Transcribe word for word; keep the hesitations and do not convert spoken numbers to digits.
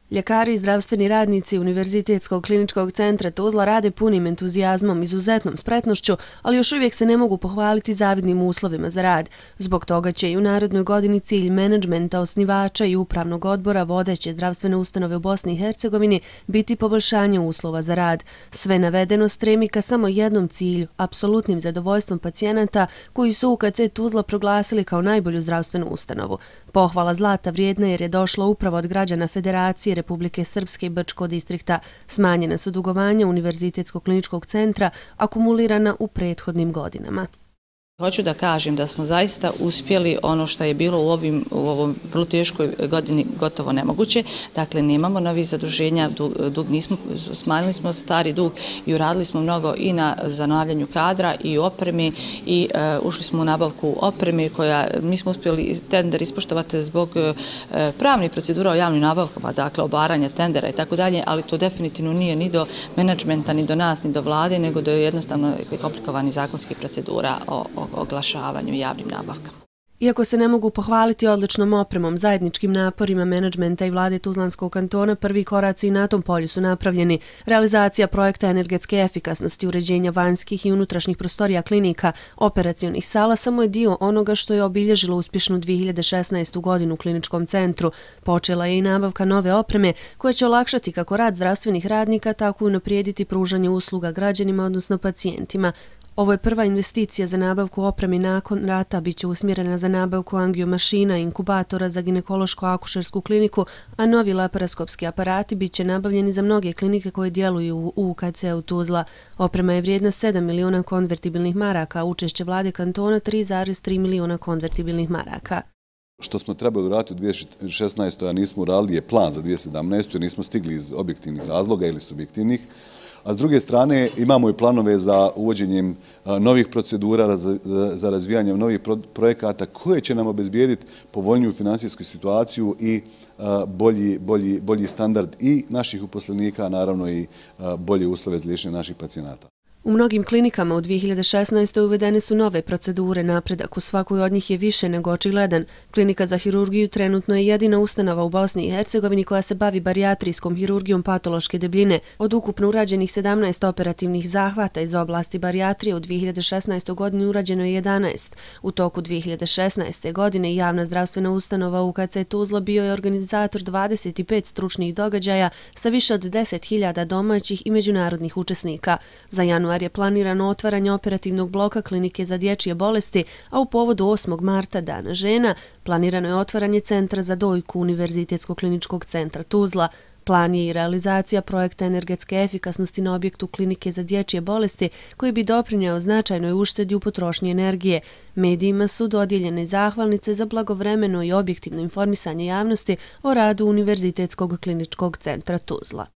Ljekari i zdravstveni radnici Univerzitetskog kliničkog centra Tuzla rade punim entuzijazmom, izuzetnom spretnošću, ali još uvijek se ne mogu pohvaliti zavidnim uslovima za rad. Zbog toga će i u narednoj godini cilj menadžmenta, osnivača i upravnog odbora vodeće zdravstvene ustanove u Bosni i Hercegovini biti poboljšanje uslova za rad. Sve navedeno stremi ka samo jednom cilju, apsolutnim zadovoljstvom pacijenata koji su U K C Tuzla proglasili kao najbolju zdravstvenu ustanovu. Pohvala zlata vrijedna jer je došla upravo od građana Federacije Republike Srpske i Brčkog distrikta. Smanjena su dugovanja Univerzitetskog kliničkog centra akumulirana u prethodnim godinama. Hoću da kažem da smo zaista uspjeli ono što je bilo u, ovim, u ovom vrlo teškoj godini gotovo nemoguće. Dakle, nemamo novih zaduženja, dug, dug nismo, smanjili smo stari dug i uradili smo mnogo i na zanavljanju kadra i opremi i uh, ušli smo u nabavku opreme koja mi smo uspjeli tender ispoštovati zbog uh, pravnih procedura o javnim nabavkama, dakle obaranja tendera i tako dalje, ali to definitivno nije ni do menadžmenta, ni do nas, ni do vlade, nego do jednostavno komplikovanih zakonskih procedura o, o oglašavanju i javnim nabavkama. Iako se ne mogu pohvaliti odličnom opremom, zajedničkim naporima menadžmenta i vlade Tuzlanskog kantona, prvi koraci na tom polju su napravljeni. Realizacija projekta energetske efikasnosti, uređenja vanjskih i unutrašnjih prostorija klinika, operacionih sala samo je dio onoga što je obilježilo uspješnu dvije hiljade šesnaestu godinu u kliničkom centru. Počela je i nabavka nove opreme koja će olakšati kako rad zdravstvenih radnika, tako i unaprijediti pružanje usluga građanima, odnosno pacijentima. Ovo je prva investicija za nabavku opreme nakon rata, bit će usmjerena za nabavku angiomašina i inkubatora za ginekološko-akušersku kliniku, a novi laparoskopski aparati bit će nabavljeni za mnoge klinike koje djeluju u U K C u Tuzla. Oprema je vrijedna sedam miliona konvertibilnih maraka, a učešće vlade kantona tri zarez tri miliona konvertibilnih maraka. Što smo trebali uraditi u dvije hiljade šesnaestoj. a nismo uradili je plan za dvije hiljade sedamnaestu. jer nismo stigli iz objektivnih razloga ili subjektivnih. A s druge strane imamo i planove za uvođenjem novih procedura, za razvijanje novih projekata koje će nam obezbijediti povoljniju finansijsku situaciju i bolji, bolji, bolji standard i naših uposlenika, a naravno i bolje uslove za liječenje naših pacijenata. U mnogim klinikama u dvije hiljade šesnaestoj. uvedene su nove procedure, napredak u svakoj od njih je više nego očigledan. Klinika za hirurgiju trenutno je jedina ustanova u Bosni i Hercegovini koja se bavi barijatrijskom hirurgijom patološke debljine. Od ukupno urađenih sedamnaest operativnih zahvata iz oblasti barijatrije u dvije hiljade šesnaestoj. godini urađeno je jedanaest. U toku dvije hiljade šesnaeste. godine javna zdravstvena ustanova U K C Tuzla bio je organizator dvadeset pet stručnih događaja sa više od deset hiljada domaćih i međunarodnih učesnika. Za januar je planirano otvaranje operativnog bloka klinike za dječje bolesti, a u povodu osmog marta, Dana žena, planirano je otvaranje centra za dojku Univerzitetskog kliničkog centra Tuzla. Plan je i realizacija projekta energetske efikasnosti na objektu klinike za dječje bolesti koji bi doprinjeo značajnoj uštedi u potrošnji energije. Medijima su dodijeljene zahvalnice za blagovremeno i objektivno informisanje javnosti o radu Univerzitetskog kliničkog centra Tuzla.